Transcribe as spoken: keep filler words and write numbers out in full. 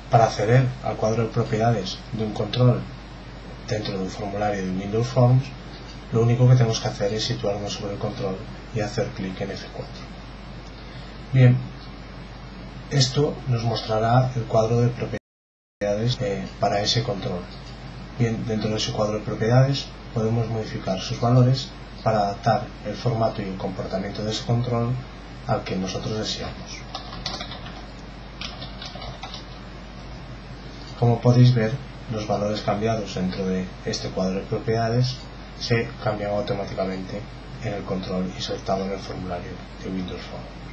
Para acceder al cuadro de propiedades de un control dentro de un formulario de Windows Forms, lo único que tenemos que hacer es situarnos sobre el control y hacer clic en F cuatro. Bien, esto nos mostrará el cuadro de propiedades eh, para ese control. Bien, dentro de ese cuadro de propiedades podemos modificar sus valores para adaptar el formato y el comportamiento de ese control al que nosotros deseamos. Como podéis ver, los valores cambiados dentro de este cuadro de propiedades se cambian automáticamente en el control insertado en el formulario de Windows Forms.